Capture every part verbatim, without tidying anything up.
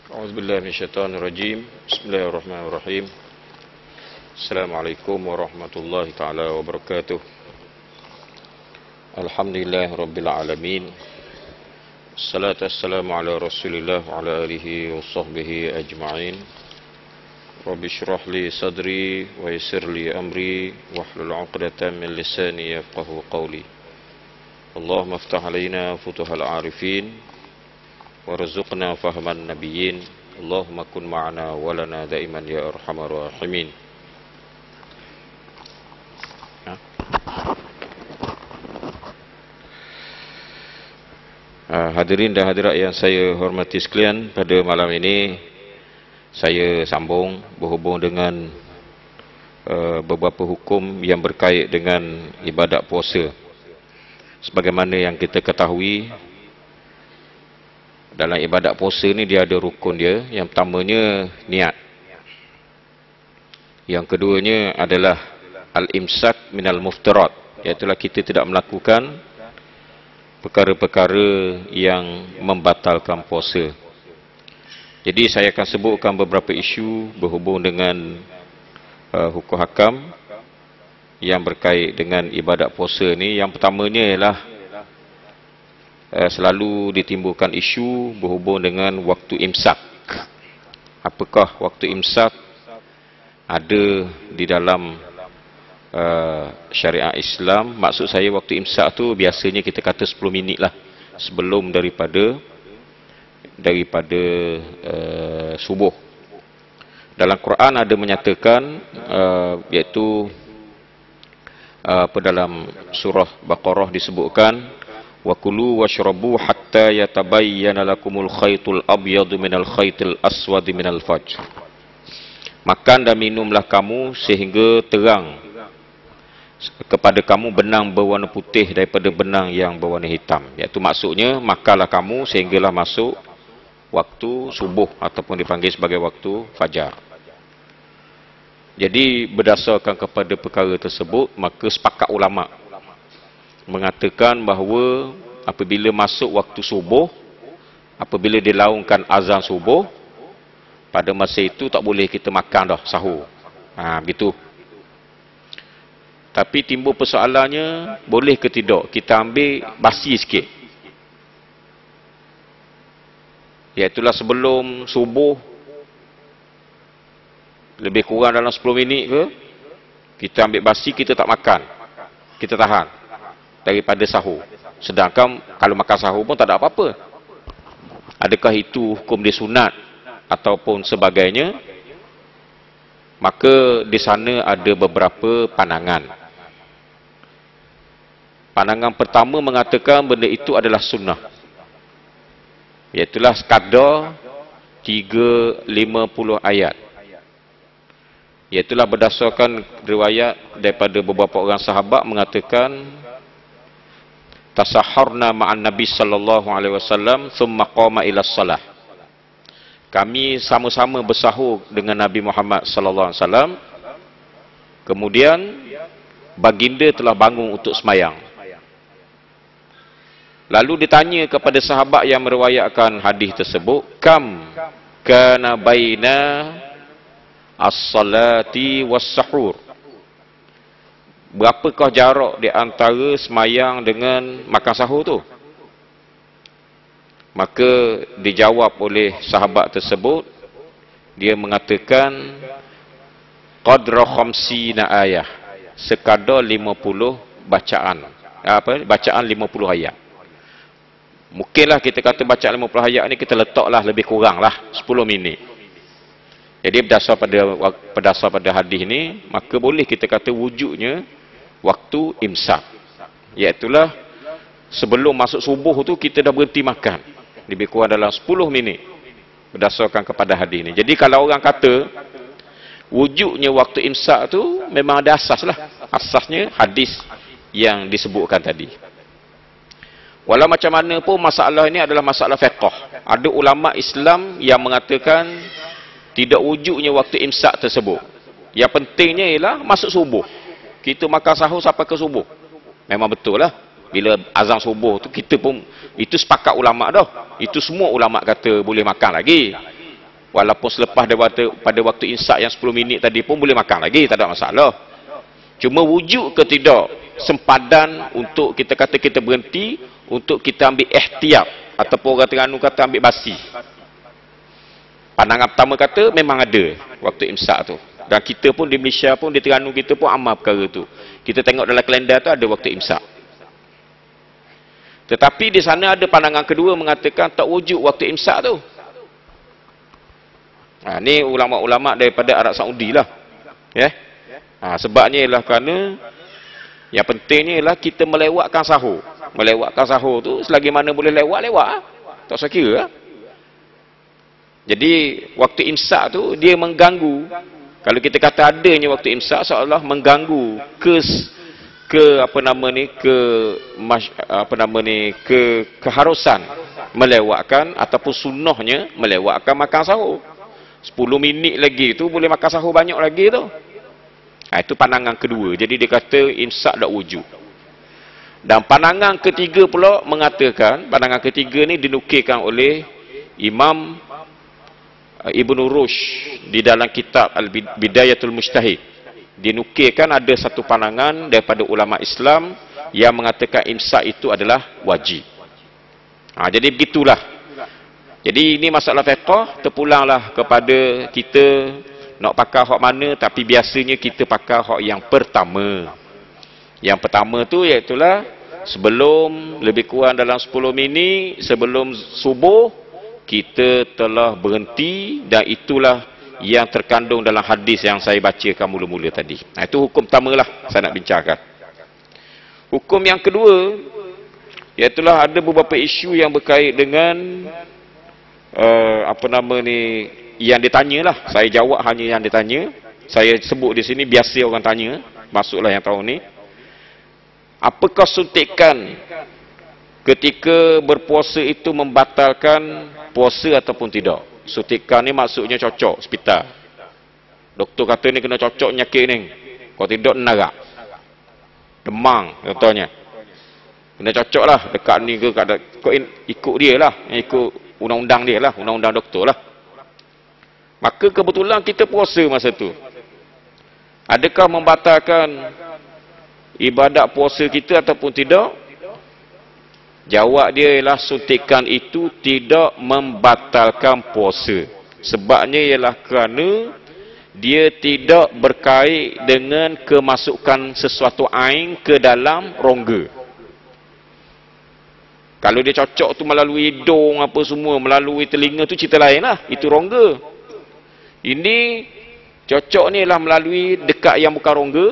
A'udzubillahi minasyaitonirrajim. Bismillahirrahmanirrahim. Assalamualaikum warahmatullahi taala wabarakatuh. Alhamdulillahirabbil alamin. Wassalatu wassalamu ala Rasulillah wa ala alihi wa sahbihi ajma'in. Rabbi shrah li sadri wa yassir li amri wahlul 'uqdatam min lisani yafqahu qawli. Allahumma iftah 'alaina futuhal 'arifin warzuqna fahman nabiyyin. Allahumma kun ma'ana walana daiman ya arhamar rahimin. Ha? Hadirin dan hadirat yang saya hormati sekalian, pada malam ini saya sambung berhubung dengan uh, beberapa hukum yang berkait dengan ibadat puasa. Sebagaimana yang kita ketahui, dalam ibadat puasa ni dia ada rukun dia. Yang pertamanya niat. Yang keduanya adalah al-imsak minal muftirat, iaitulah kita tidak melakukan perkara-perkara yang membatalkan puasa. Jadi saya akan sebutkan beberapa isu berhubung dengan uh, hukum hakam yang berkait dengan ibadat puasa ni. Yang pertamanya ialah uh, selalu ditimbulkan isu berhubung dengan waktu imsak. Apakah waktu imsak ada di dalam uh, syariat Islam? Maksud saya waktu imsak tu biasanya kita kata sepuluh minit lah sebelum daripada daripada uh, subuh. Dalam Quran ada menyatakan uh, iaitu uh, apa dalam surah Baqarah disebutkan wa kulu washrabu hatta yatabayyana lakumul khaytul abyadu minal khaytil aswadi minal fajr. Makan dan minumlah kamu sehingga terang kepada kamu benang berwarna putih daripada benang yang berwarna hitam. Iaitu maksudnya makanlah kamu sehinggalah masuk waktu subuh ataupun dipanggil sebagai waktu fajar. Jadi berdasarkan kepada perkara tersebut, maka sepakat ulama mengatakan bahawa apabila masuk waktu subuh, apabila dilaungkan azan subuh, pada masa itu tak boleh kita makan dah sahur. Ha, begitu. Tapi timbul persoalannya, boleh ke tidak kita ambil basi sikit? Iaitulah sebelum subuh, lebih kurang dalam sepuluh minit ke, kita ambil basi, kita tak makan, kita tahan daripada sahur. Sedangkan kalau makan sahur pun tak ada apa-apa. Adakah itu hukum dia sunat ataupun sebagainya? Maka di sana ada beberapa pandangan. Pandangan pertama mengatakan benda itu adalah sunnah, iaitulah sekadar tiga ratus lima puluh ayat. Iaitulah berdasarkan riwayat daripada beberapa orang sahabat mengatakan tasahharna ma'an Nabi sallallahu alaihi wasallam thumma qama ila shalah. Kami sama-sama bersahur dengan Nabi Muhammad sallallahu alaihi wasallam, kemudian baginda telah bangun untuk semayang. Lalu ditanya kepada sahabat yang meriwayatkan hadis tersebut, kam kana baina as-salati was-sahur, berapakah jarak di antara semayang dengan makan sahur tu? Maka dijawab oleh sahabat tersebut, dia mengatakan qadra khamsina ayah, sekadar lima puluh bacaan. Apa? Bacaan lima puluh ayat. Mungkinlah kita kata bacaan lima puluh ayat ni kita letaklah lebih kurang lah sepuluh minit. Jadi berdasar pada berdasar pada hadis ni, maka boleh kita kata wujudnya waktu imsak. Iaitulah sebelum masuk subuh tu kita dah berhenti makan, lebih kurang dalam sepuluh minit berdasarkan kepada hadis ni. Jadi kalau orang kata wujudnya waktu imsak tu memang ada asas lah. Asasnya hadis yang disebutkan tadi. Walau macam mana pun masalah ini adalah masalah fiqh. Ada ulama Islam yang mengatakan tidak wujudnya waktu imsak tersebut. Yang pentingnya ialah masuk subuh. Kita makan sahur sampai ke subuh. Memang betul lah. Bila azan subuh tu kita pun, itu sepakat ulama dah. Itu semua ulama kata boleh makan lagi. Walaupun selepas pada waktu, pada waktu imsak yang sepuluh minit tadi pun boleh makan lagi, tak ada masalah. Cuma wujud ke tidak sempadan untuk kita kata kita berhenti, untuk kita ambil ihtiyat, ataupun orang Terengganu kata ambil basi. Pandangan pertama kata memang ada waktu imsak tu. Dan kita pun di Malaysia pun, di Terengganu kita pun amal perkara tu. Kita tengok dalam kalender tu ada waktu imsak. Tetapi di sana ada pandangan kedua mengatakan tak wujud waktu imsak tu. Ha, ni ulama-ulama daripada Arab Saudi lah. Ya. Ha, sebabnya ialah kerana yang pentingnya ialah kita melewatkan sahur. Melewatkan sahur tu selagi mana boleh lewat, lewat. Tak usah kira. Jadi waktu imsak tu dia mengganggu. Kalau kita kata adanya waktu imsak, seolah mengganggu ke ke apa nama ni ke apa nama ni ke keharusan melewatkan ataupun sunnahnya melewatkan makan sahur. sepuluh minit lagi tu boleh makan sahur banyak lagi tu. Ha, itu pandangan kedua. Jadi dia kata imsak tak wujud. Dan pandangan ketiga pula mengatakan, pandangan ketiga ni dinukilkan oleh Imam Ibn Rushd di dalam kitab Al-Bidayatul Mujtahid. Dinukilkan ada satu pandangan daripada ulama Islam yang mengatakan imsak itu adalah wajib. Ha, jadi begitulah. Jadi ini masalah fiqh, terpulanglah kepada kita nak pakai hak mana, tapi biasanya kita pakai hak yang pertama. Yang pertama tu iaitulah sebelum lebih kurang dalam sepuluh minit sebelum subuh kita telah berhenti, dan itulah yang terkandung dalam hadis yang saya bacakan mula-mula tadi. Nah, itu hukum pertamalah saya nak bincangkan. Hukum yang kedua iaitulah ada beberapa isu yang berkait dengan Uh, apa nama ni yang ditanyalah. Saya jawab hanya yang ditanya. Saya sebut di sini biasa orang tanya, masuklah yang tahun ni. Apakah suntikan ketika berpuasa itu membatalkan puasa ataupun tidak? Suntikan ni maksudnya cocok hospital. Doktor kata ni kena cocok penyakit ni. Kalau tidak nerak. Demam contohnya. Kena cocok lah dekat ni ke kat, kau ikut dia lah, ikut undang-undang dia lah, undang-undang doktor lah. Maka kebetulan kita puasa masa tu. Adakah membatalkan ibadat puasa kita ataupun tidak? Jawab dia ialah suntikan itu tidak membatalkan puasa. Sebabnya ialah kerana dia tidak berkait dengan kemasukan sesuatu ain ke dalam rongga. Kalau dia cocok tu melalui hidung apa semua, melalui telinga tu cerita lain lah. Itu rongga. Ini cocok ni lah melalui dekat yang bukan rongga.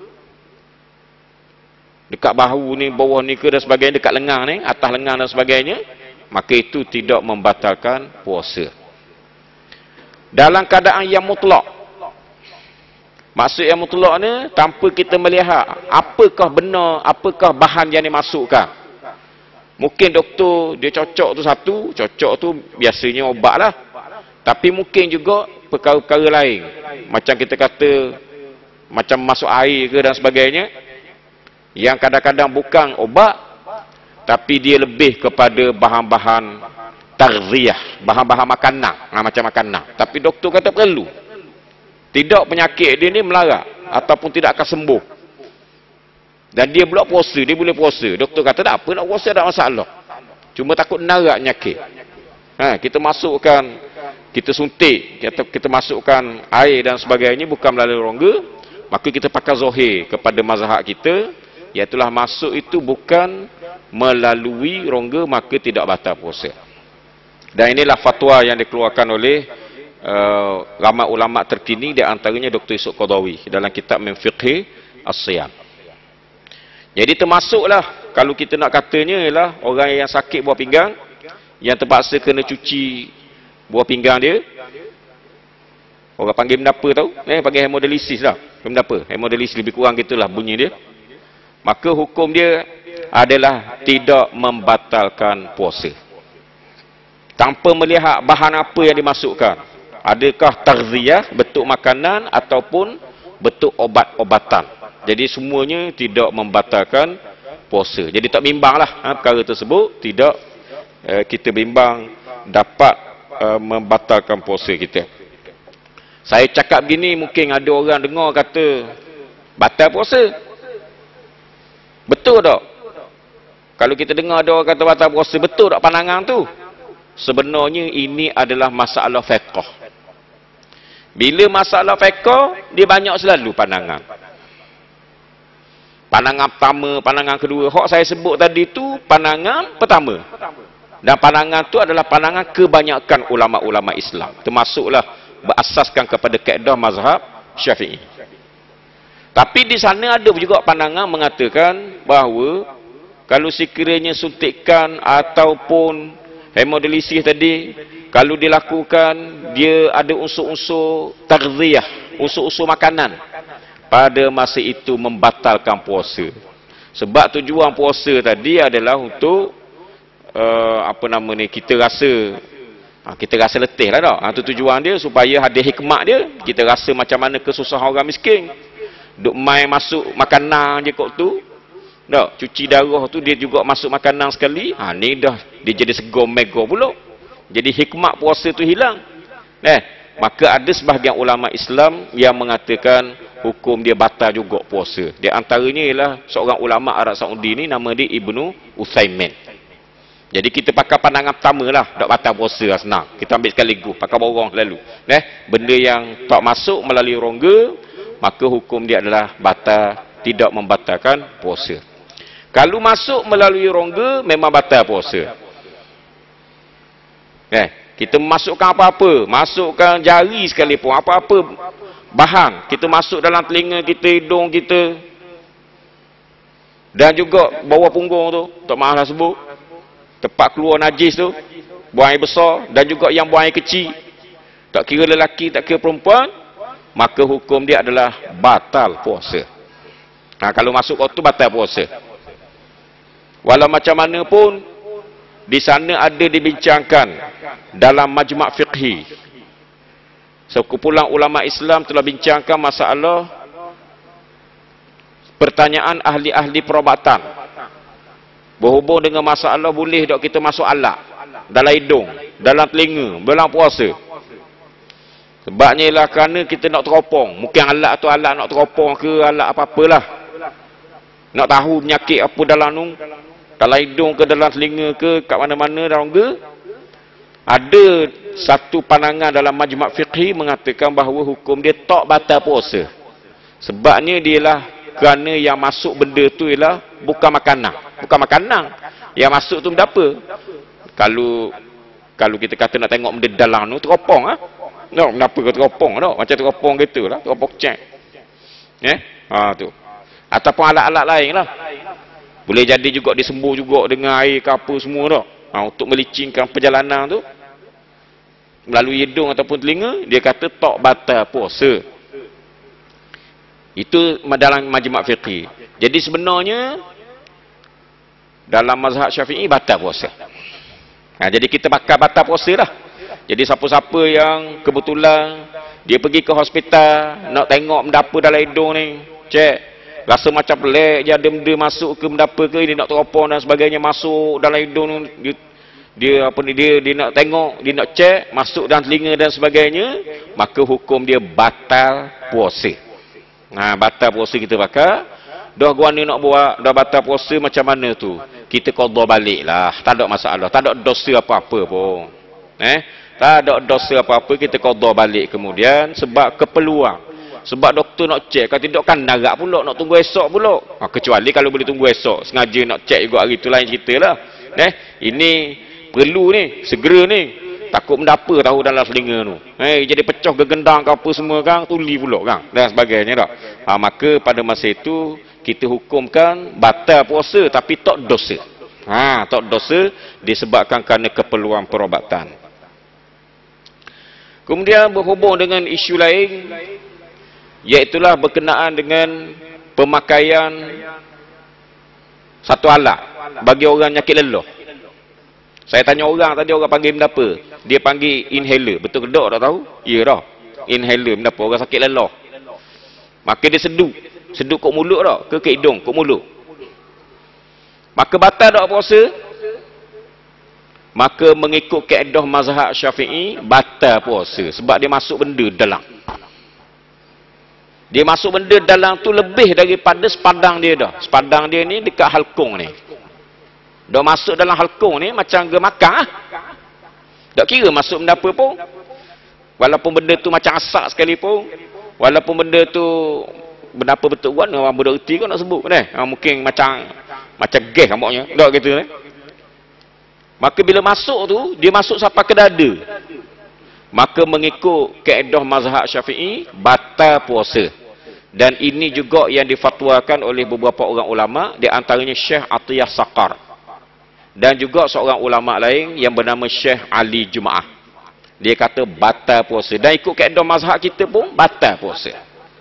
Dekat bahu ni, bawah ni ke dan sebagainya, dekat lengan ni, atas lengan dan sebagainya. Maka itu tidak membatalkan puasa. Dalam keadaan yang mutlak. Maksud yang mutlak ni, tanpa kita melihat apakah benar, apakah bahan yang dimasukkan. Mungkin doktor dia cocok tu satu, cocok tu biasanya obat lah. Tapi mungkin juga perkara-perkara lain. Macam kita kata, macam masuk air ke dan sebagainya. Yang kadang-kadang bukan obat, tapi dia lebih kepada bahan-bahan tarziyah, bahan-bahan makanan. Nah, macam makanan. Tapi doktor kata perlu. Tidak penyakit dia ni melarat, ataupun tidak akan sembuh. Dan dia pula puasa, dia boleh puasa. Doktor kata tak apa nak puasa, tak masalah. Cuma takut narak penyakit. Ha, kita masukkan, kita suntik, kita, kita masukkan air dan sebagainya bukan melalui rongga, maka kita pakai zahir kepada mazhab kita, iaitulah masuk itu bukan melalui rongga, maka tidak batal puasa. Dan inilah fatwa yang dikeluarkan oleh uh, ramai ulama terkini, di antaranya Doktor Yusuf Qaradawi dalam kitab Min Fiqhi As-Siyam. Jadi termasuklah kalau kita nak katanya ialah orang yang sakit buah pinggang, yang terpaksa kena cuci buah pinggang dia. Orang panggil mendapa tahu? Eh, panggil hemodialisis lah. Mendapa? Hemodialisis lebih kurang gitulah bunyi dia. Maka hukum dia adalah tidak membatalkan puasa. Tanpa melihat bahan apa yang dimasukkan. Adakah tarziyah, bentuk makanan ataupun bentuk obat-obatan. Jadi semuanya tidak membatalkan puasa. Jadi tak bimbanglah ha, perkara tersebut. Tidak eh, kita bimbang dapat uh, membatalkan puasa kita. Saya cakap gini mungkin ada orang dengar kata batal puasa. Betul tak? Kalau kita dengar ada orang kata batal puasa, betul tak pandangan tu? Sebenarnya ini adalah masalah fiqh. Bila masalah fiqh, dia banyak selalu pandangan. Pandangan pertama, pandangan kedua. Hak saya sebut tadi tu pandangan pertama. Dan pandangan tu adalah pandangan kebanyakan ulama-ulama Islam. Termasuklah berasaskan kepada kaedah mazhab Syafi'i. Tapi di sana ada juga pandangan mengatakan bahawa kalau sekiranya suntikan ataupun hemodialisis tadi, kalau dilakukan, dia ada unsur-unsur tagziyah, unsur-unsur makanan, pada masa itu membatalkan puasa. Sebab tujuan puasa tadi adalah untuk uh, apa nama ni, kita rasa ha, kita rasa letih lah tak. Ha, itu tujuan dia, supaya ada hikmat dia. Kita rasa macam mana kesusahan orang miskin, duk main masuk makanan je kot tu tak, cuci darah tu dia juga masuk makanan sekali. Ha, ni dah dia jadi segom mega pula. Jadi hikmat puasa tu hilang. Eh, maka ada sebahagian ulama Islam yang mengatakan hukum dia batal juga puasa. Di antaranya ialah seorang ulama Arab Saudi ni, nama dia Ibnu Utsaimin. Jadi kita pakai pandangan pertama lah, tak batal puasa lah, senang. Kita ambil sekaligus, pakai borong lalu. Eh, benda yang tak masuk melalui rongga, maka hukum dia adalah batal, tidak membatalkan puasa. Kalau masuk melalui rongga, memang batal puasa. Eh, kita masukkan apa-apa, masukkan jari sekalipun, apa-apa bahan, kita masuk dalam telinga kita, hidung kita, dan juga bawah punggung tu, tak maaf lah sebut, tempat keluar najis tu, buang air besar, dan juga yang buang air kecil, tak kira lelaki, tak kira perempuan, maka hukum dia adalah batal puasa. Nah, kalau masuk kau tu batal puasa. Walau macam mana pun, di sana ada dibincangkan dalam majma' fiqhi. Sekumpulan ulama Islam telah bincangkan masalah pertanyaan ahli-ahli perubatan berhubung dengan masalah boleh tak kita masuk alat dalam hidung, dalam telinga, dalam puasa. Sebabnya ialah kerana kita nak teropong. Mungkin alat tu alat nak teropong ke alat apa-apalah. Nak tahu penyakit apa dalam tu, dalam hidung ke dalam telinga ke, kat mana-mana dalam ke. Ada satu pandangan dalam majma' fiqhi mengatakan bahawa hukum dia tak batal puasa. Sebabnya dia lah kerana yang masuk benda tu ialah bukan makanan. Bukan makanan. Yang masuk tu benda apa? Kalau kalau kita kata nak tengok benda dalam tu, teropong ah. No, kenapa kau teropong tak? Macam teropong gitu lah, teropong cek. Eh? Ha tu. Ataupun alat-alat lain lah. Boleh jadi juga disembuh juga dengan air ke apa semua tak? Ha, untuk melicingkan perjalanan tu melalui hidung ataupun telinga, dia kata tak batal puasa. Itu dalam majma' fiqhi. Jadi sebenarnya dalam mazhab Syafi'i batal puasa. Ha, jadi kita bakal batal puasa lah. Jadi siapa-siapa yang kebetulan dia pergi ke hospital nak tengok benda apa dalam hidung ni, cek, rasa macam pelik je ada benda masuk ke benda apa ke, dia nak teropong dan sebagainya masuk dalam hidung, dia, dia apa ni dia dia nak tengok, dia nak cek, masuk dalam telinga dan sebagainya, maka hukum dia batal puasa. Nah, batal puasa kita bakal. Dah gua ni nak buat, dah batal puasa macam mana tu? Kita qada baliklah, tak ada masalah, tak ada dosa apa-apa pun. Eh, tak ada dosa apa-apa, kita qada balik kemudian sebab keperluan. Sebab doktor nak cek, kalau tidak kan darat pula, nak tunggu esok pula. Ha, kecuali kalau boleh tunggu esok, sengaja nak cek juga hari tu lain cerita lah. Eh, ini perlu ni, segera ni. Takut benda apa tahu dalam selinga tu. Eh, jadi pecah gegendang ke apa semua kan, tuli pula kan, dan sebagainya tak. Ha, maka pada masa itu, kita hukumkan batal puasa, tapi tak dosa. Ha, tak dosa, disebabkan kerana keperluan perubatan. Kemudian berhubung dengan isu lain, iaitulah berkenaan dengan pemakaian satu alat bagi orang nyakit lelah. Saya tanya orang tadi, orang panggil benda apa? Dia panggil inhaler. Betul ke tak, tak tahu? Ya dah. Inhaler benda apa? Orang sakit lelah. Maka dia seduk. Seduk kat mulut tak? Ke ke hidung? Kat mulut. Maka batal tak puasa? maka mengikut kaedah mazhab Syafi'i batal puasa sebab dia masuk benda dalam. Dia masuk benda dalam tu lebih daripada sepadang dia dah. Sepadang dia ni dekat halkung ni. Dah masuk dalam halkung ni macam ge makan ah. Tak kira masuk benda apa pun. Walaupun benda tu macam asak sekalipun, walaupun benda tu benda apa betul kan orang budak reti kau nak sebut kan. Ha, mungkin macam macam gas kamaknya. Tak gitu ni. Maka bila masuk tu dia masuk sampai ke dada. Maka mengikut kaedah mazhab Syafi'i batal puasa. Dan ini juga yang difatwakan oleh beberapa orang ulama, di antaranya Syekh Atiyah Saqar. Dan juga seorang ulama lain yang bernama Syekh Ali Jumaah. Dia kata batal puasa. Dan ikut kaedah mazhab kita pun batal puasa.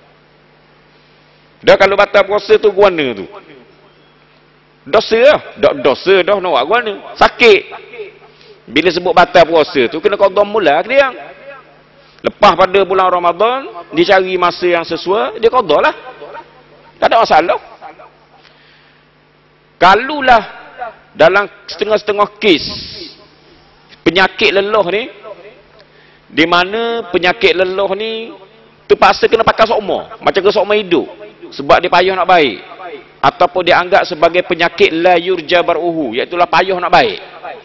Dah kalau batal puasa tu guana tu. Dosa lah. Dah dosa dah nak buat guana. Sakit. Bila sebut batal puasa tu kena qada mula ke dia. Lepas pada bulan Ramadan, dia cari masa yang sesuai, dia qada lah. Tak ada masalah. Kalulah dalam setengah-setengah kes penyakit leluh ni, di mana penyakit leluh ni terpaksa kena pakai sokma, macam ke sokma hidup sebab dia payah nak baik, ataupun dia anggap sebagai penyakit la yurja baruhu, iaitu lah payah nak baik.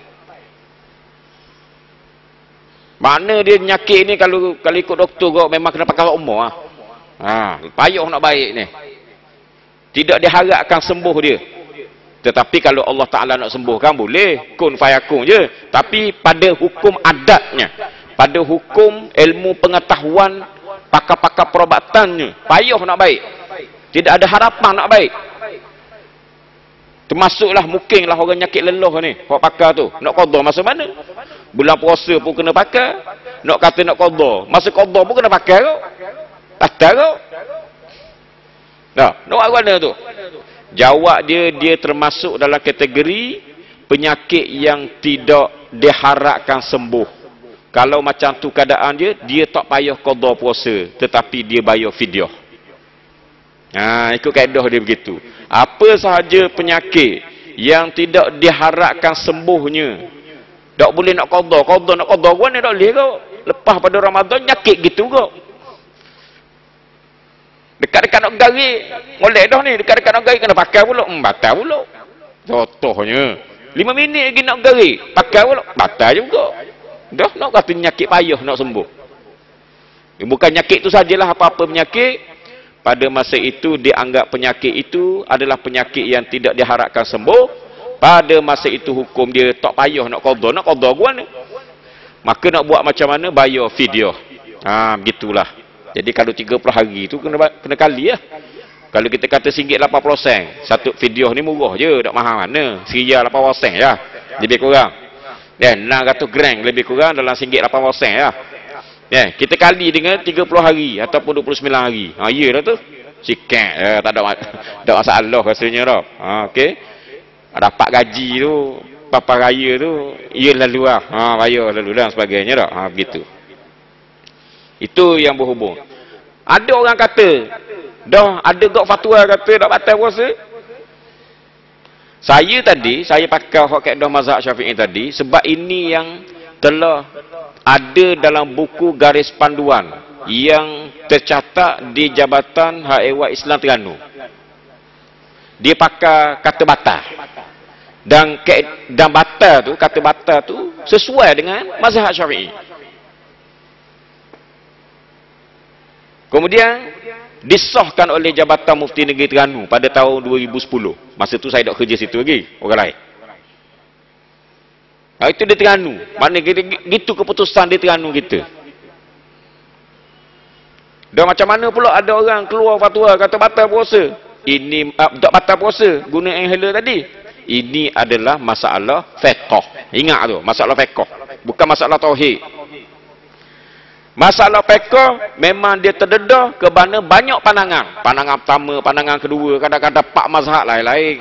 Mana dia penyakit ni kalau kalau ikut doktor kau memang kena pakai sokma ah. Ha, payah nak baik ni. Tidak diharapkan sembuh dia. Tetapi kalau Allah Ta'ala nak sembuhkan boleh, kun fayakun je. Tapi pada hukum adatnya, pada hukum ilmu pengetahuan pakar-pakar perobatannya, payah nak baik. Tidak ada harapan nak baik. Termasuklah mungkinlah orang nyakit leluh ni, hak pakar tu. Nak qada masa mana? Bulan puasa pun kena pakai. Nak kata nak qada, masa qada pun kena pakai kau. Batal kau. Nah, nak buat mana tu? Jawab dia, dia termasuk dalam kategori penyakit yang tidak diharapkan sembuh. Kalau macam tu keadaan dia, dia tak payah qada puasa, tetapi dia bayar fidyah. Ha, ikut kaedah dia begitu. Apa sahaja penyakit yang tidak diharapkan sembuhnya, tak boleh nak qada. Qada nak qada gua ni tak boleh kau. Lepas pada Ramadan nyakit gitu kau. Dekat-dekat nak garik, molek dah ni, dekat-dekat nak garik kena pakai pula. Hmm, batal pula. Contohnya, lima minit lagi nak garik, pakai pula. Batal juga. Dah nak kata nyakit payah nak sembuh. Bukan nyakit tu sajalah, apa-apa penyakit. Pada masa itu dianggap penyakit itu adalah penyakit yang tidak diharapkan sembuh. Pada masa itu hukum dia tak payah nak qada, nak qada gua ni. Maka nak buat macam mana? Bayar fidyah. Ha, begitulah. Jadi kalau tiga puluh hari tu kena kena kali lah. Kalau kita kata one ringgit lapan puluh sen, satu fidyah ni murah je, tak mahal mana. Seria lapan puluh sen ya. Lebih kurang. Dan enam ratus gram lebih kurang dalam one ringgit lapan puluh sen ya. Ya, kita kali dengan tiga puluh hari ataupun dua puluh sembilan hari. Ha, iyalah tu. Sikit. Ya, tak ada tak masalah rasanya dah. Ha, okey. Dapat gaji tu, papa raya tu, ia lalu lah. Ha, bayar lalu dan sebagainya dah. Ha, begitu. Itu yang berhubung. Ada orang kata, dah ada gak fatwa kata tak batal puasa. Saya tadi, saya pakai hak kaedah mazhab Syafi'i tadi sebab ini yang telah ada dalam buku garis panduan yang tercatat di Jabatan Hak Ehwal Islam Terengganu. Dia pakai kata batal. Dan dan batal tu, kata batal tu sesuai dengan mazhab Syafi'i. Kemudian disahkan oleh Jabatan Mufti Negeri Terengganu pada tahun dua ribu sepuluh. Masa tu saya tak kerja situ lagi, orang lain. Ha, itu di Terengganu. Mana gitu keputusan di Terengganu kita. Dan macam mana pula ada orang keluar fatwa kata batal puasa. Ini uh, tak batal puasa guna inhaler tadi. Ini adalah masalah fiqh. Ingat tu, masalah fiqh. Bukan masalah tauhid. Masalah fiqh memang dia terdedah ke mana banyak pandangan. Pandangan pertama, pandangan kedua, kadang-kadang pak mazhab lain-lain.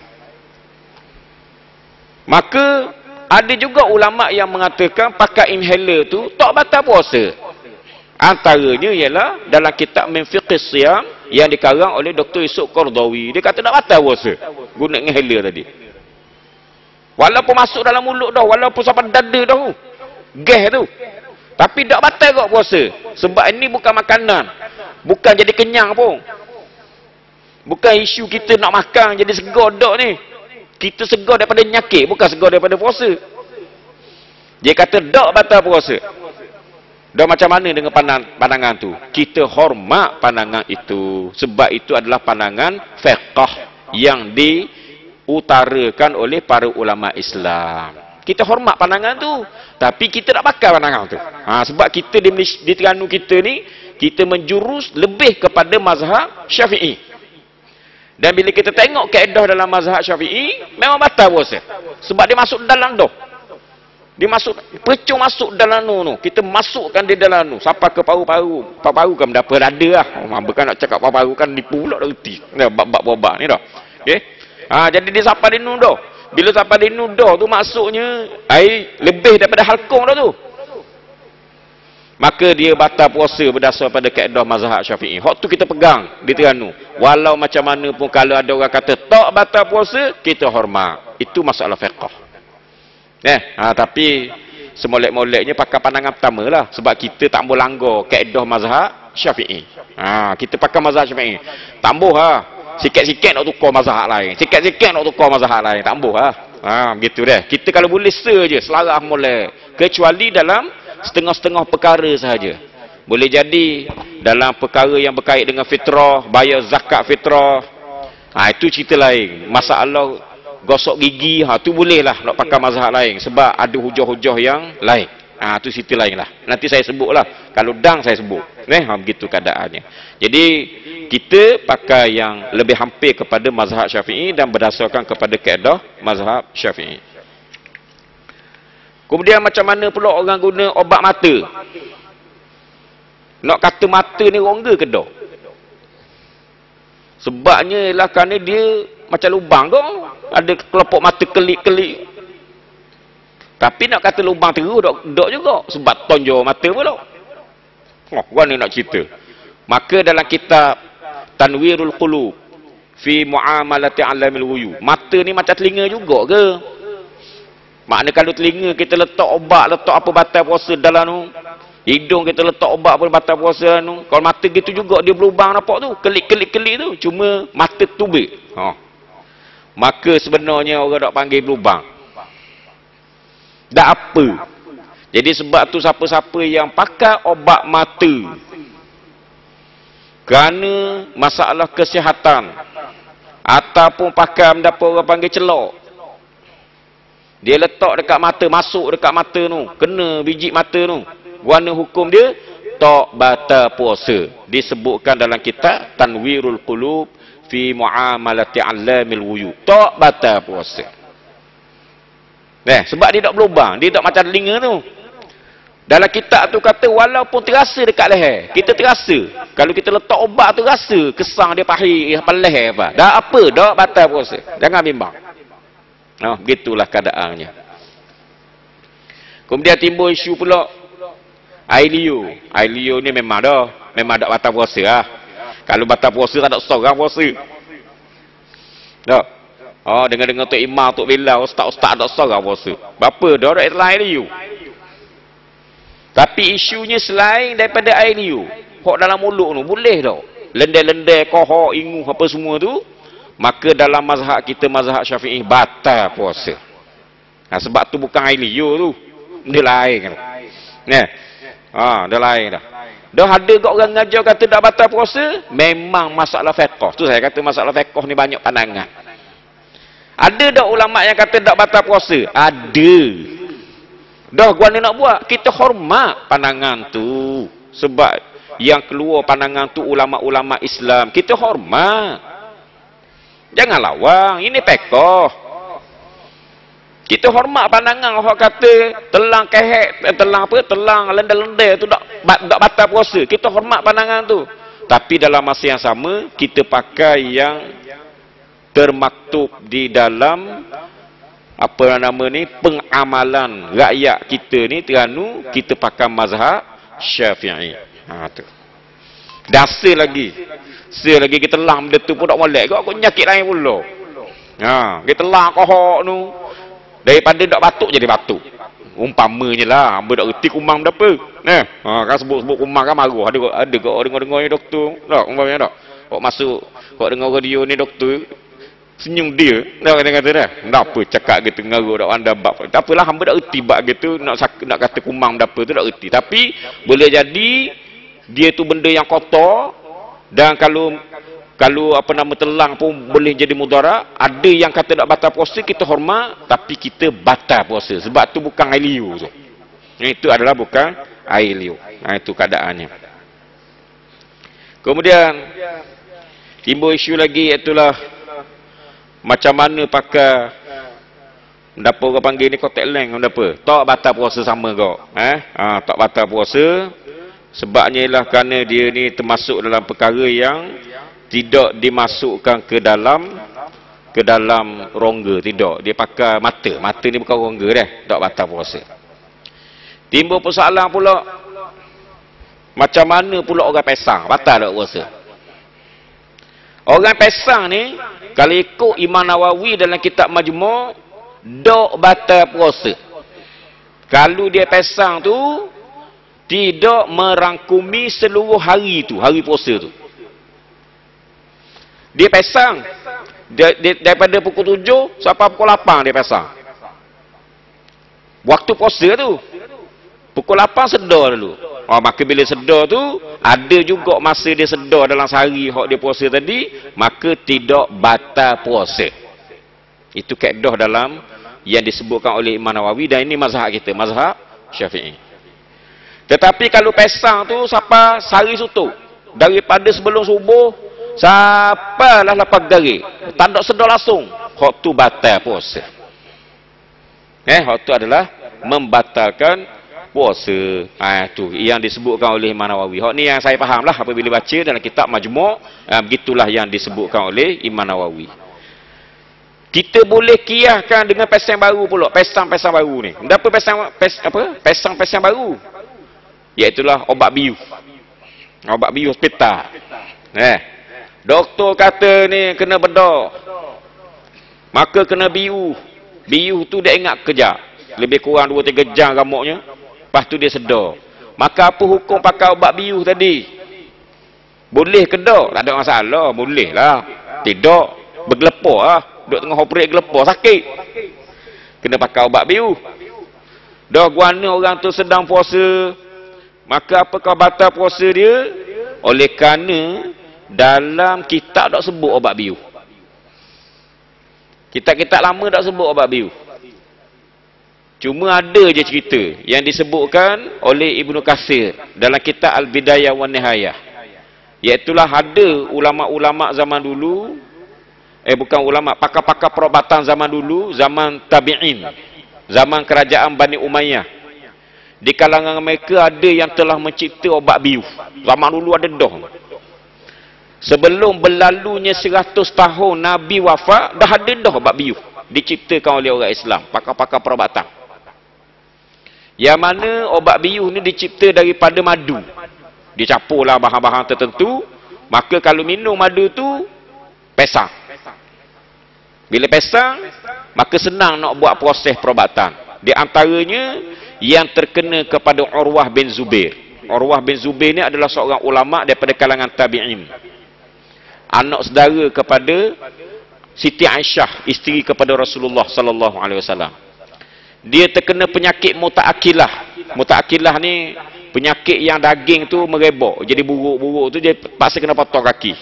Maka ada juga ulama yang mengatakan pakai inhaler tu tak batal puasa. Antaranya ialah dalam kitab Min Fiqh Siyam yang dikarang oleh Doktor Yusuf Qardawi. Dia kata tak batal puasa guna inhaler tadi. Walaupun masuk dalam mulut dah, walaupun sampai dada dah tu. Gas tu. Tapi tak batal kok puasa. Sebab ini bukan makanan. Bukan jadi kenyang pun. Bukan isu kita nak makan jadi segar dak ni. Kita segar daripada nyakit, bukan segar daripada puasa. Dia kata dak batal puasa. Dah macam mana dengan pandang, pandangan tu? Kita hormat pandangan itu. Sebab itu adalah pandangan fiqh yang diutarakan oleh para ulama Islam. Kita hormat pandangan tu, tapi kita tak pakai pandangan tu. Ha, sebab kita di, di Terengganu kita ni, kita menjurus lebih kepada mazhab Syafi'i. Dan bila kita tengok kaedah dalam mazhab Syafi'i, memang batal puasa. Sebab dia masuk dalam dah. Dia masuk, pecung masuk dalam tu. Kita masukkan dia dalam tu. Sampai ke paru-paru. Paru-paru kan berapa dada lah. Oh, bukan nak cakap paru-paru kan nipu pula dah reti. Bab-bab-bab ni dah. Okay? Ha, jadi dia sampai di nu dah. Bila sampai di nu dah tu maksudnya air lebih daripada halkung dah tu. Maka dia batal puasa berdasar pada kaedah mazhab Syafi'i. Hak tu kita pegang di Terengganu. Walau macam mana pun kalau ada orang kata tak batal puasa, kita hormat. Itu masalah fiqh. Eh, ha, tapi semolek-moleknya pakai pandangan pertama lah. Sebab kita tak boleh langgar kaedah mazhab Syafi'i. Ha, kita pakai mazhab Syafi'i. Tambuh lah. Sikit-sikit nak tukar mazhab lain. Sikit-sikit nak tukar mazhab lain. Tambuh lah. Ha, begitu deh. Kita kalau boleh se je, selarah molek. Kecuali dalam setengah-setengah perkara sahaja. Boleh jadi dalam perkara yang berkait dengan fitrah, bayar zakat fitrah. Ha, itu cerita lain. Masalah gosok gigi, ha tu bolehlah nak pakai mazhab lain sebab ada hujah-hujah yang lain. Ha tu cerita lain lah. Nanti saya sebutlah. Kalau dang saya sebut. Eh ha begitu keadaannya. Jadi kita pakai yang lebih hampir kepada mazhab Syafi'i dan berdasarkan kepada kaedah mazhab Syafi'i. Kemudian macam mana pula orang guna obat mata? Nak kata mata ni rongga ke dak? Sebabnya ialah kerana dia macam lubang tu. Ada kelompok mata kelip-kelip. Tapi nak kata lubang terus dok dok juga sebab tonjor mata pula. Oh, gua ni nak cerita. Maka dalam kitab Tanwirul Qulub fi Muamalati Alamil Wuyu, mata ni macam telinga juga ke? Makna kalau telinga kita letak obat, letak apa batal puasa dalam tu. Hidung kita letak obat pun batal puasa tu. Kalau mata gitu juga dia berlubang nampak tu, kelip-kelip-kelip tu, cuma mata tubik. Ha. Maka sebenarnya orang tak panggil berlubang. Tak apa. Jadi sebab tu siapa-siapa yang pakai obat mata kerana masalah kesihatan ataupun pakai mendapat orang panggil celok, dia letak dekat mata, masuk dekat mata tu, kena biji mata tu, warna hukum dia tak batal puasa. Disebutkan dalam kitab Tanwirul Qulub fi Muamalati Alamil Wuyu, tak batal puasa. Eh, sebab dia tak berlubang, dia tak macam telinga tu. Dalam kitab tu kata walaupun terasa dekat leher, kita terasa. Kalau kita letak obat tu rasa kesang dia pahit apa leher apa. Dah apa, dah batal puasa. Jangan bimbang. Nah, begitulah keadaannya. Kemudian timbul isu pula air liur. Air liur ni memang dah, memang tak batal puasa lah. Kalau batal puasa tak ada seorang puasa. Tak. Oh, dengar-dengar Tok Imam, Tok Bilal, ustaz-ustaz tak seorang puasa. Berapa dah ada air liur. Tapi isunya selain daripada air liur, hok dalam mulut tu boleh tak? Lendai-lendai, kohok, inguh apa semua tu, maka dalam mazhab kita, mazhab Syafi'i, batal puasa. Ha, sebab tu bukan air liur tu. Dia lain kan. Nah. Ha, dia lain dah. Dah ada kau orang ngajar kata tak batal puasa, memang masalah fiqh. Tu saya kata masalah fiqh ni banyak pandangan. Ada tak ulama yang kata tak batal puasa? Ada. Dah gua ni nak buat, kita hormat pandangan tu. Sebab yang keluar pandangan tu ulama-ulama Islam, kita hormat. Jangan lawang, ini fiqh. Kita hormat pandangan orang kata telang kehek, telang apa, telang lendai-lendai tu tak tak batal puasa. Kita hormat pandangan tu. Tapi dalam masa yang sama, kita pakai yang termaktub di dalam apa nama ni, pengamalan rakyat kita ni Terengganu, kita pakai mazhab Syafi'i. Ha tu. Dasar lagi. Dasar lagi kita telang benda tu pun tak molek. Kau aku nyakit lain pula. Ha, kita telang kohok tu. Daripada dok batuk jadi batuk. Umpamanya lah, hamba tak reti kumang berapa. Nah, ha, kan sebut-sebut kumang kan maruh. Ada ada kok dengar-dengar ni doktor. Tak, umpamanya tak. Kok masuk, kok dengar radio ni doktor, senyum dia. Dah kata-kata dah. Tak apa cakap gitu ngaruh dak anda bab. Tak apalah, hamba tak reti bab gitu nak nak kata kumang berapa tu tak reti. Tapi boleh jadi dia tu benda yang kotor, dan kalau kalau apa nama telang pun boleh jadi mudarat. Ada yang kata tak batal puasa, kita hormat, tapi kita batal puasa sebab tu bukan air liu tu. Itu adalah bukan air liu. Nah, itu keadaannya. Kemudian timbul isu lagi, itulah macam mana pakai apa orang panggil ni, kotak leng apa. Tak batal puasa sama kau. Eh? Ha, tak batal puasa sebabnya ialah kerana dia ni termasuk dalam perkara yang tidak dimasukkan ke dalam ke dalam rongga, tidak. Dia pakai mata. Mata ni bukan rongga dah. Tak batal puasa. Timbul persoalan pula, macam mana pula orang pesang? Batal tak puasa? Orang pesang ni, kalau ikut Imam Nawawi dalam kitab Majmu', tak batal puasa. Kalau dia pesang tu tidak merangkumi seluruh hari tu, hari puasa tu. Dia pesang dia, dia, daripada pukul tujuh sampai pukul lapan dia pesang. Waktu puasa tu pukul lapan sedar dulu. Oh, maka bila sedar tu, ada juga masa dia sedar dalam sehari hak dia puasa tadi, maka tidak batal puasa. Itu kaedah dalam yang disebutkan oleh Imam Nawawi, dan ini mazhab kita, mazhab Syafi'i. Tetapi kalau pesang tu sampai sehari sutuk, daripada sebelum subuh sampailah lapan dari, tak ada sedar langsung, hak tu batal puasa. Eh, hak tu adalah membatalkan puasa. Ah, tu yang disebutkan oleh Imam Nawawi. Hak ni yang saya fahamlah apabila baca dalam kitab Majmu', ah, begitulah yang disebutkan oleh Imam Nawawi. Kita boleh kiaskan dengan pesang baru pula, pesang-pesang baru ni. Apa pesang pes, apa? Pesang-pesang baru. Iaitulah obat bius. Obat bius hospital. Eh, doktor kata ni kena bedah, maka kena bius. Bius tu dia ingat kejap, lebih kurang dua tiga jam ramuknya, lepas tu dia sedar. Maka apa hukum pakai ubat bius tadi? Boleh ke tak? Tak ada masalah, boleh lah. Tidak, bergelepar lah. Duduk tengah operate gelepar, sakit, kena pakai ubat bius. Dah guana orang tu sedang puasa, maka apakah batal puasa dia? Oleh kerana dalam kitab tak sebut obat bius. Kitab-kitab lama tak sebut obat bius. Cuma ada je cerita yang disebutkan oleh Ibnu Katsir dalam kitab Al-Bidayah wan Nihayah. Iaitulah ada ulama-ulama zaman dulu, eh bukan ulama, pakar-pakar perubatan zaman dulu, zaman tabi'in, zaman kerajaan Bani Umayyah. Di kalangan mereka ada yang telah mencipta obat bius. Zaman dulu ada dah. Sebelum berlalunya seratus tahun Nabi wafat, dah ada dah obat bius diciptakan oleh orang Islam, pakar-pakar perubatan. Yang mana obat bius ni dicipta daripada madu. Dicampurlah bahan-bahan tertentu, maka kalau minum madu tu pesang. Bila pesang, maka senang nak buat proses perubatan. Di antaranya yang terkena kepada Urwah bin Zubair. Urwah bin Zubair ni adalah seorang ulama daripada kalangan tabi'in. Anak saudara kepada Siti Aisyah, isteri kepada Rasulullah sallallahu alaihi wasallam. Dia terkena penyakit mutaakilah. Mutaakilah ni penyakit yang daging tu merebak, jadi buruk-buruk tu, dia paksa kena potong kaki.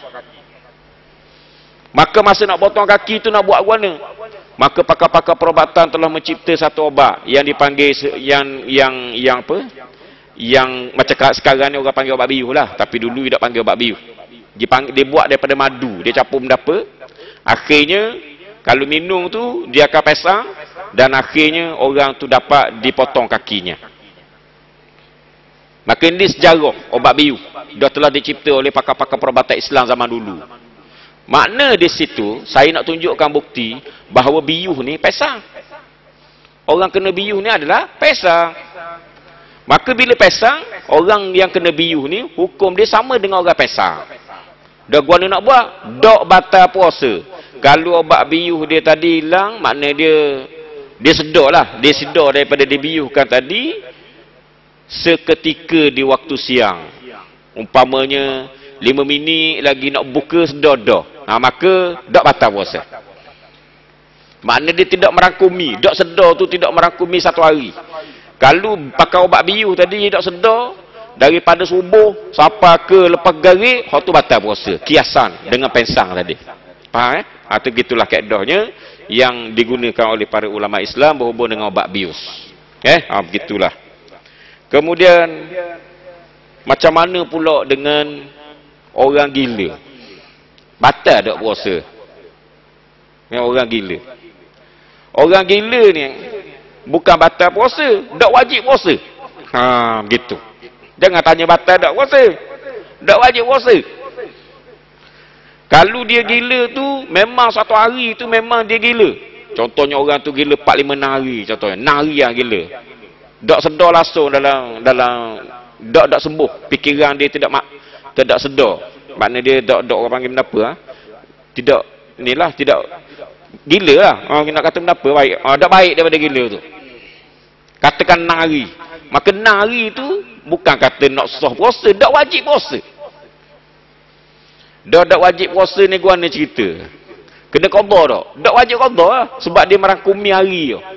Maka masa nak potong kaki tu nak buat mana? Maka pakar-pakar perubatan telah mencipta satu obat yang dipanggil yang yang yang apa? Yang macam sekarang ni orang panggil obat bius lah, tapi dulu dia tak panggil obat bius. Dia, panggil, dia buat daripada madu, dia campur benda apa? Akhirnya kalau minum tu dia akan pesang, dan akhirnya orang tu dapat dipotong kakinya. Maka ini sejarah obat bius dah telah dicipta oleh pakar-pakar perubatan Islam zaman dulu. Makna di situ saya nak tunjukkan bukti bahawa bius ni pesang. Orang kena bius ni adalah pesang. Maka bila pesang, orang yang kena bius ni hukum dia sama dengan orang pesang. Dah gua nak buat, dok batal puasa. Kalau obat bius dia tadi hilang, makna dia Dia sedar lah. Dia sedar daripada dia biuhkan tadi seketika di waktu siang. Umpamanya lima minit lagi nak buka sedar dah. Ha, maka tak batal puasa. Makna dia tidak merangkumi. Tak sedar tu tidak merangkumi satu hari. Kalau pakai ubat biuh tadi dia tak sedar, daripada subuh sampai ke lepas garik, hak tu batal puasa. Kiasan dengan pensang tadi. Faham eh? Atau gitulah kaedahnya yang digunakan oleh para ulama Islam berhubung dengan ubat bius. Eh, ha, begitulah. Kemudian macam mana pula dengan orang gila? Batal tak puasa? Yang orang gila. Orang gila ni bukan batal puasa, tak wajib puasa. Ha, gitu. Jangan tanya batal tak puasa. Tak wajib puasa. Kalau dia gila tu, memang satu hari tu memang dia gila. Contohnya orang tu gila empat lima hari contohnya. enam hari yang gila. Tak sedar langsung dalam dalam tak tak sembuh. Fikiran dia tidak mak tidak sedar. Makna dia tak tak orang panggil apa ha? Tidak inilah tidak gila lah. Orang nak kata apa baik. Ah, tak baik daripada gila tu. Katakan enam hari. Maka enam hari tu bukan kata nak sah puasa, tak wajib puasa. Dah tak wajib puasa ni gua ni cerita. Kena qada tak? Tak wajib qada lah. Sebab dia merangkumi hari tu.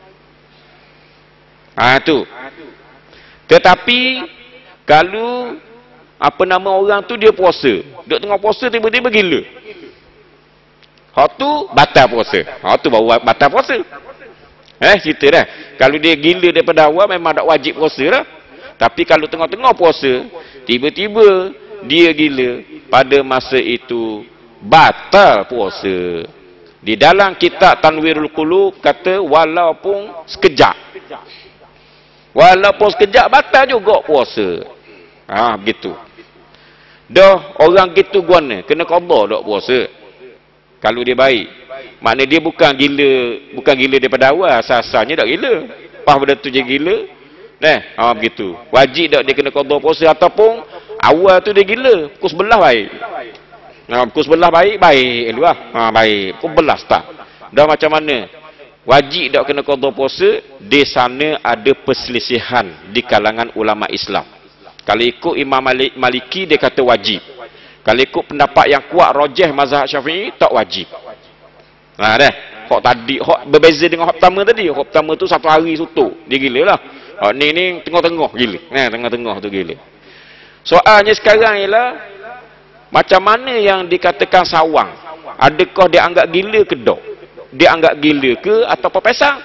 Ha tu. Tetapi kalau apa nama orang tu dia puasa, duk tengah puasa tiba-tiba gila. Hak tu batal puasa. Hak tu baru batal puasa. Eh cerita dah. Kalau dia gila daripada awal memang tak wajib puasa lah. Tapi kalau tengah-tengah puasa, tiba-tiba dia gila, pada masa itu batal puasa. Di dalam kitab Tanwirul Qulub kata walaupun sekejap. Walaupun sekejap batal juga puasa. Ha begitu. Dah orang gitu guana kena qada tak puasa. Kalau dia baik. Makna dia bukan gila, bukan gila daripada awal, asal-asalnya tak gila. Pas benda tu je gila. Nah, ha begitu. Wajib tak dia kena qada puasa ataupun awal tu dia gila, pukul sebelah baik. Nah, pukul sebelah baik, baik dulu lah. Ha, baik. Pukul sebelah start. Dah macam mana? Wajib tak kena qada puasa? Di sana ada perselisihan di kalangan ulama Islam. Kalau ikut Imam Malik, Maliki, dia kata wajib. Kalau ikut pendapat yang kuat, rajih mazhab Syafi'i, tak wajib. Nah, dah. Hak tadi, hak berbeza dengan hak pertama tadi. Hak pertama tu satu hari sutuk. Dia gila lah. Hak ni ni tengah-tengah gila. Nah, tengah-tengah tu gila. Soalnya sekarang ialah macam mana yang dikatakan sawang? Adakah dia anggap gila ke tak? Dia anggap gila ke atau pesang?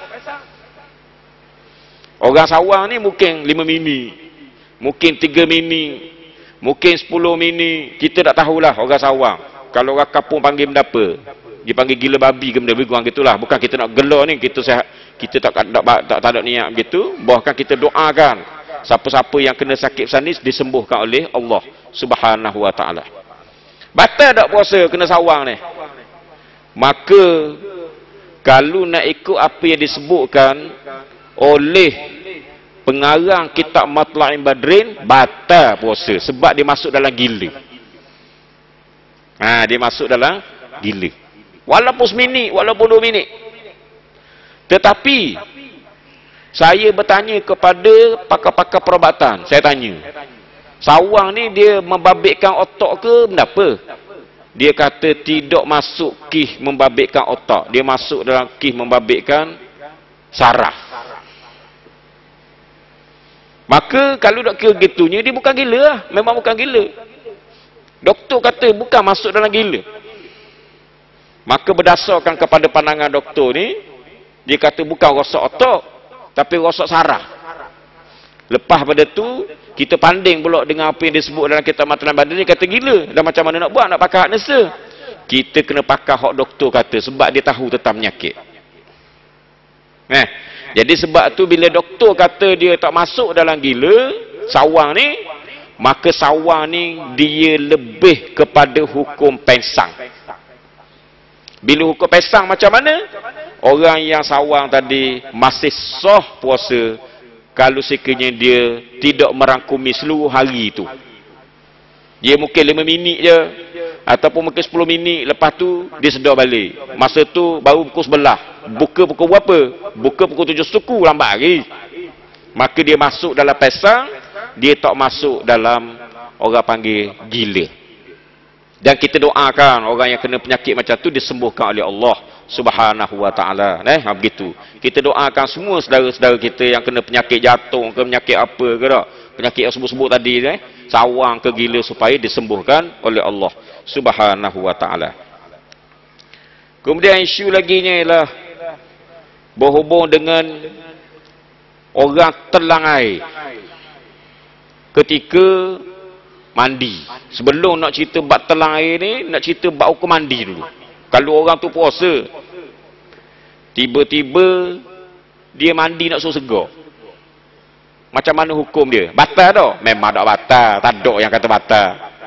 Orang sawang ni mungkin lima minit, mungkin tiga minit, mungkin sepuluh minit. Kita tak tahulah orang sawang. Kalau orang kampung panggil benda apa? Dipanggil gila babi ke benda begitu gitulah. Bukan kita nak gelar ni, kita sehat, kita tak tak tak, tak, tak ada niat begitu. Bahkan kita doakan siapa-siapa yang kena sakit sanis disembuhkan oleh Allah Subhanahu wa taala. Batal tak puasa kena sawang ni? Maka kalau nak ikut apa yang disebutkan oleh pengarang kitab Matla'in Badrin, batal puasa sebab dia masuk dalam gila. Ha, dia masuk dalam gila. Walaupun seminit, walaupun dua minit. Tetapi saya bertanya kepada pakar-pakar perubatan. Saya tanya, sawang ni dia membabitkan otak ke benda apa? Dia kata tidak masuk kih membabitkan otak. Dia masuk dalam kih membabitkan saraf. Maka kalau nak kira gitunya, dia bukan gila lah. Memang bukan gila. Doktor kata bukan masuk dalam gila. Maka berdasarkan kepada pandangan doktor ni, dia kata bukan rosak otak, tapi rosak saraf. Lepas pada tu, kita panding pula dengan apa yang disebut dalam kitab Matla'in Badrin, dia kata gila. Dan macam mana nak buat? Nak pakai hak nesa. Kita kena pakai hak doktor kata, sebab dia tahu tentang penyakit. Eh, jadi sebab tu bila doktor kata dia tak masuk dalam gila, sawang ni, maka sawang ni dia lebih kepada hukum pensang. Bila hukum pesang macam mana? Orang yang sawang tadi masih sah puasa kalau sekiranya dia tidak merangkumi seluruh hari itu. Dia mungkin lima minit je ataupun mungkin sepuluh minit, lepas tu dia sedar balik. Masa tu baru pukul sebelah. buka pukul berapa? Buka pukul tujuh suku, lambat lagi. Maka dia masuk dalam pesang, dia tak masuk dalam orang panggil gila. Dan kita doakan orang yang kena penyakit macam tu disembuhkan oleh Allah Subhanahu wa taala. Nah, begitu. Kita doakan semua saudara-saudara kita yang kena penyakit jantung ke penyakit apa ke tak? Penyakit yang sebut-sebut tadi eh, sawang ke gila supaya disembuhkan oleh Allah Subhanahu wa taala. Kemudian isu lagi ni ialah berhubung dengan orang telang air ketika mandi. Sebelum nak cerita bab telang air ni, nak cerita bab hukum mandi dulu. Kalau orang tu puasa, tiba-tiba dia mandi nak suruh segar, macam mana hukum dia? Batal tak? Memang tak batal. Tak ada yang kata batal.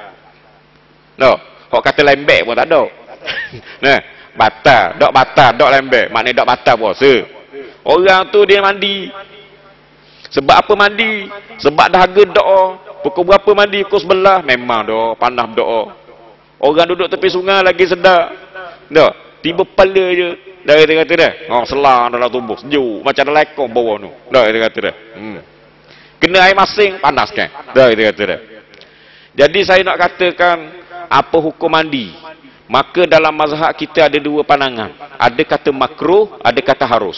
No, kok kata lembek pun tak ada. Nah, batal, tak batal, tak lembek. Maknanya tak batal puasa. Orang tu dia mandi. Sebab apa mandi? Sebab dahaga doa. Pukul berapa mandi? Pukul sebelah. Memang doa, panah doa. Orang duduk tepi sungai lagi sedap. Tak? Tiba kepala je. Dah dia kata dah. Oh, selang dalam tubuh. Sejuk. Macam ada lekong bawah tu. Dah dia kata dah. Hmm. Kena air masing, panas kan? Dah dia kata dah. Jadi saya nak katakan apa hukum mandi? Maka dalam mazhab kita ada dua pandangan. Ada kata makruh, ada kata harus.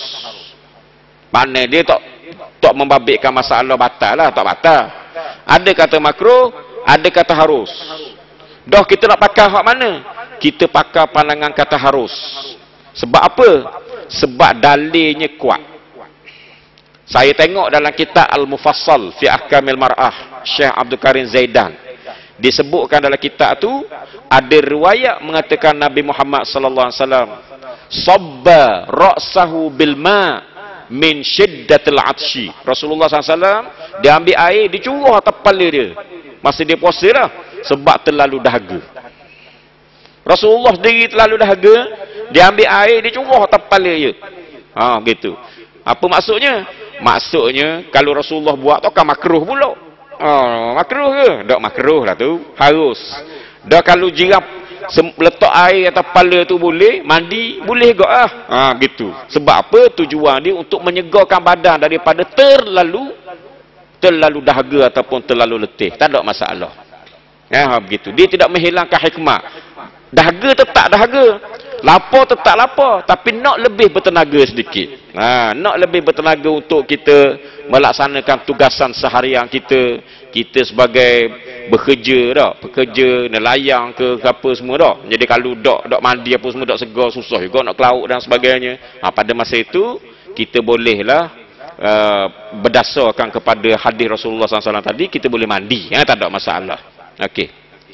Mana dia tak tak membabitkan masalah batal lah, tak batal. Ada kata makruh, ada kata harus. Dah kita nak pakai hak mana? Kita pakai pandangan kata harus. Sebab apa? Sebab dalilnya kuat. Saya tengok dalam kitab Al-Mufassal fi Ahkamil Mar'ah Syekh Abdul Karim Zaidan, disebutkan dalam kitab tu ada riwayat mengatakan Nabi Muhammad sallallahu alaihi wasallam sabba ra'sahu bil ma' min shiddatil 'atshi. Rasulullah sallallahu alaihi wasallam dia ambil air dicurah atas kepala dia masa dia puasa lah, sebab terlalu dahaga. Rasulullah sendiri terlalu dahaga, dia ambil air dicurah atas kepala dia. Ha, begitu. Apa maksudnya? Maksudnya kalau Rasulullah buat tu kan makruh pula. Oh, makruh ke? Tak makruh lah tu, harus. Dah kalau jirap letak air atas kepala tu boleh, mandi boleh juga ah. Ha, gitu. Sebab apa? Tujuan dia untuk menyegarkan badan daripada terlalu terlalu dahaga ataupun terlalu letih. Tak ada masalah. Ya, begitu. Dia tidak menghilangkan hikmah. Dahaga tetap dahaga, lapar tetap lapar, tapi nak lebih bertenaga sedikit. Ha, nak lebih bertenaga untuk kita melaksanakan tugasan seharian kita. Kita sebagai bekerja dah, bekerja nelayan ke, ke apa semua dah. Jadi kalau dak dak mandi apa semua dak segar, susah juga nak ke laut dan sebagainya. Ha, pada masa itu kita bolehlah uh, berdasarkan kepada hadis Rasulullah sallallahu alaihi wasallam tadi, kita boleh mandi. Ha, tak ada masalah. Okey.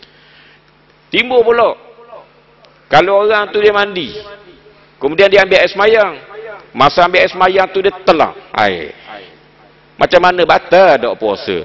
Timbul pula kalau orang tu dia mandi, kemudian dia ambil air semayang. Masa ambil air semayang tu dia telang air. Macam mana batal tak puasa?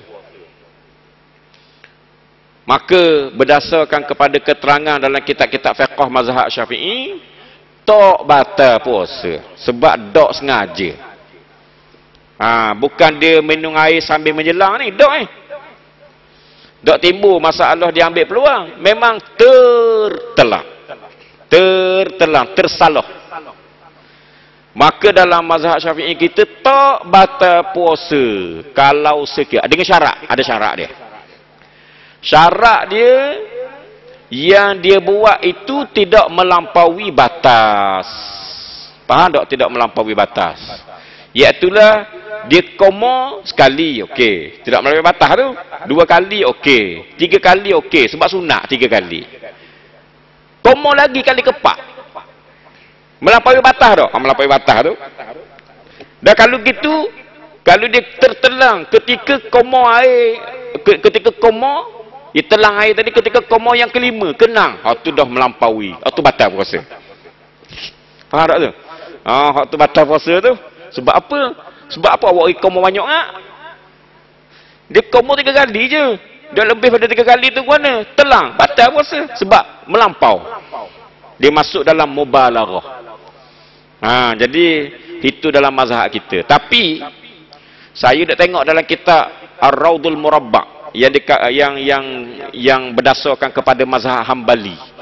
Maka berdasarkan kepada keterangan dalam kitab-kitab fiqh mazhab Syafi'i, tak batal puasa sebab tak sengaja. Ha, bukan dia minum air sambil menjelang ni, tak eh. Tak timbul masalah dia ambil peluang, memang tertelang. Tertelang, tersalah. Maka dalam mazhab Syafi'i kita tak batal puasa kalau sekiranya dengan syarat, ada syarat dia. Syarat dia yang dia buat itu tidak melampaui batas. Faham tak? Tidak melampaui batas. Iaitulah dia koma sekali okey, tidak melampaui batas tu. Dua kali okey, tiga kali okey sebab sunat tiga kali. Koma lagi kali keempat, melampaui batas tak? Melampaui batas tu. Dan kalau gitu, kalau dia tertelang ketika koma air, ketika koma, dia telang air tadi ketika koma yang kelima, kenang, hak tu dah melampaui, hak tu batal puasa. Faham tak tu? Ah, hak tu batal puasa tu. Sebab apa? Sebab apa awak koma banyak tak? Dia koma tiga kali je. Dia lebih pada tiga kali tu mana? Telang, batal puasa sebab melampau. Dia masuk dalam mubalaghah. Ha, jadi itu dalam mazhab kita. Tapi saya dah tengok dalam kitab Ar-Raudul Murabba' yang dekat, yang yang yang berdasarkan kepada mazhab Hambali.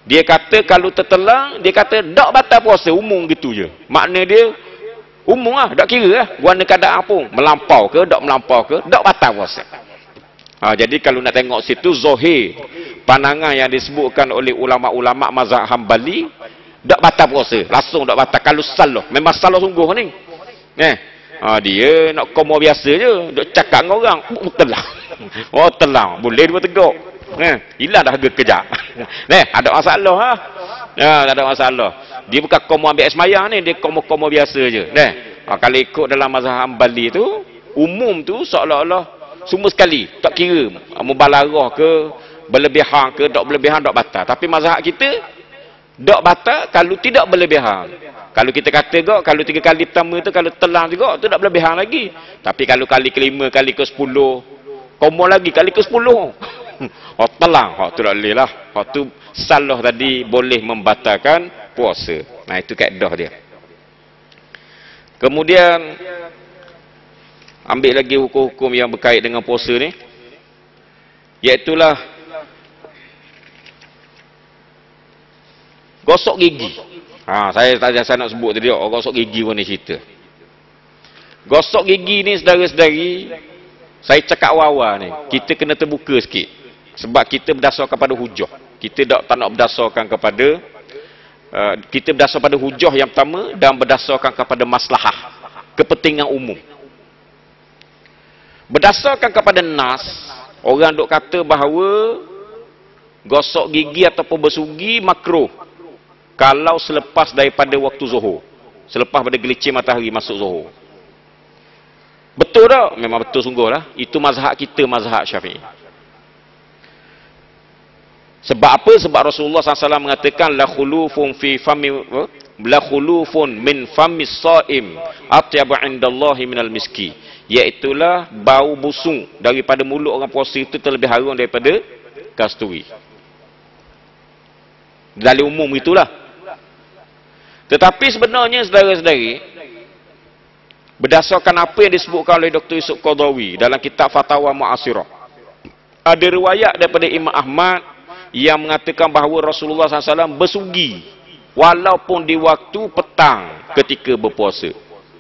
Dia kata kalau tertelang, dia kata dak batal puasa, umum gitu je. Makna dia umum lah, tak kira lah. Warna keadaan apa, melampau ke, dak melampau ke, dak batal puasa. Ha, jadi kalau nak tengok situ, zahir pandangan yang disebutkan oleh ulama-ulama mazhab Hambali, dak batal puasa, langsung dak batal. Kalau salah, memang salah sungguh ni. Eh, ha, dia nak komo biasa je, duk cakap dengan orang, oh telang. Oh telang, boleh dia tegak. Eh, hilang dah harga kejap. Eh, ada masalah ha. Ya, tak ada masalah. Dia bukan komo ambil semayang ni, dia komo-komo biasa je. Eh, ha, kalau ikut dalam mazhab Hambali tu, umum tu seolah-olah semua sekali, tak kira mubalarah ke, berlebihan ke, tak berlebihan, tak batal. Tapi mazhab kita, tak batal kalau tidak berlebihan. Kalau kita kata gak, kalau tiga kali pertama tu, kalau telang juga, tu tak berlebihan lagi. Tapi kalau kali kelima, kali ke sepuluh, komo lagi, kali ke sepuluh. Oh telang, oh tu tak boleh lah. Oh tu salah tadi boleh membatalkan puasa. Nah itu kaedah dia. Kemudian ambil lagi hukum-hukum yang berkait dengan puasa ni, iaitulah gosok gigi. Ha, saya tak saya nak sebut tadi, oh, gosok gigi pun ni cerita. Gosok gigi ni saudara-saudari, saya cakap awal-awal ni, kita kena terbuka sikit. Sebab kita berdasarkan pada hujah. Kita tak, tak nak berdasarkan kepada uh, kita berdasarkan pada hujah yang pertama dan berdasarkan kepada maslahah, kepentingan umum. Berdasarkan kepada nas, orang duk kata bahawa gosok gigi ataupun bersugi makruh kalau selepas daripada waktu zuhur, selepas pada gelincir matahari masuk zuhur. Betul tak? Memang betul sungguh lah. Itu mazhab kita, mazhab Syafi'i. Sebab apa? Sebab Rasulullah sallallahu alaihi wasallam mengatakan la khulufun fi fami la khulufun min famis shaim atyabu indallahi minal miski. Iaitulah bau busuk daripada mulut orang puasa itu terlebih harum daripada kasturi. Dalam umum itulah. Tetapi sebenarnya saudara-saudari, berdasarkan apa yang disebutkan oleh Doktor Yusuf Qaradawi dalam kitab Fatawa Mu'asirah, ada riwayat daripada Imam Ahmad yang mengatakan bahawa Rasulullah sallallahu alaihi wasallam bersugi walaupun di waktu petang ketika berpuasa.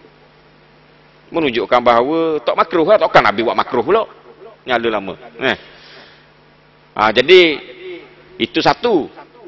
Menunjukkan bahawa tak makruh lah, takkan Nabi buat makruh pula. Nyala lama. Eh. Ha, jadi itu satu.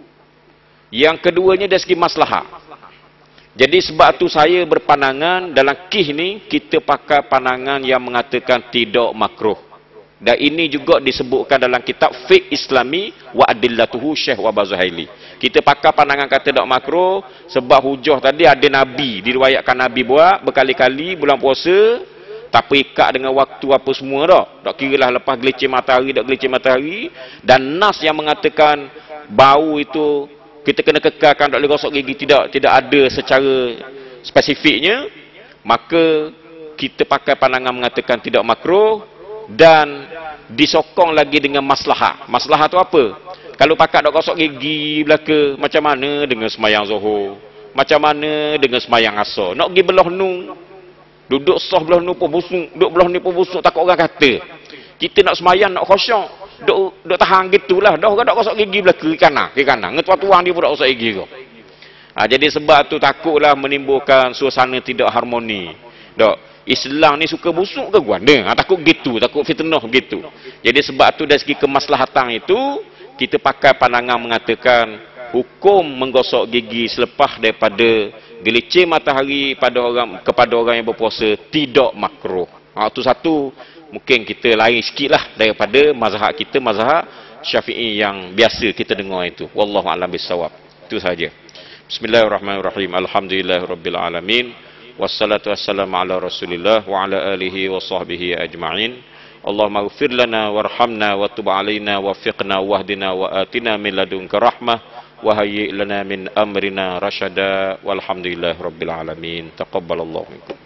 Yang keduanya dari segi maslahah. Jadi sebab tu saya berpandangan dalam kih ni kita pakai pandangan yang mengatakan tidak makruh. Dan ini juga disebutkan dalam kitab Fiqh Islami wa Adillatuhu Syekh Wahbah Zuhaili. Kita pakai pandangan kata tak makruh sebab hujah tadi ada Nabi, diriwayatkan Nabi buat berkali-kali bulan puasa, tapi ikat dengan waktu apa semua dah. Tak kira lah lepas gelincir matahari, tak gelincir matahari. Dan nas yang mengatakan bau itu kita kena kekalkan, tak boleh gosok gigi, tidak tidak ada secara spesifiknya, maka kita pakai pandangan mengatakan tidak makruh. Dan disokong lagi dengan maslahah. Maslahah tu apa? Kalau pakat dok gosok gigi belaka, macam mana dengan semayang zuhur? Macam mana dengan semayang asar? Nak pergi belah nu, duduk sah belah nu pun busuk, duduk belah ni pun busuk, takut orang kata kita nak semayang nak khusyuk, duk duk tahan gitulah. Dah orang dok gosok gigi belaka, kiri kanan, kiri kanan. Ngetuan-tuan dia pun dok gosok gigi kau. Ha, jadi sebab tu takutlah menimbulkan suasana tidak harmoni. Dok Islam ni suka busuk ke guanda? Ha, takut gitu, takut fitnah gitu. Jadi sebab tu dari segi kemaslahatan itu, kita pakai pandangan mengatakan hukum menggosok gigi selepas daripada gelincir matahari pada orang kepada orang yang berpuasa tidak makruh. Ha, itu satu, mungkin kita lain sikit lah daripada mazhab kita, mazhab Syafi'i yang biasa kita dengar itu. Wallahu a'lam bissawab. Itu saja. Bismillahirrahmanirrahim. Alhamdulillahirabbil alamin. Wassalatu wassalamu ala Rasulillah wa ala alihi wa sahbihi ajma'in. Allahumma ighfir lana warhamna wa tub alaina waffiqna wahdina wa atina min ladunka rahmah wa hayyi' lana min amrina rasyada walhamdulillahirabbil alamin. Taqabbalallahu minkum.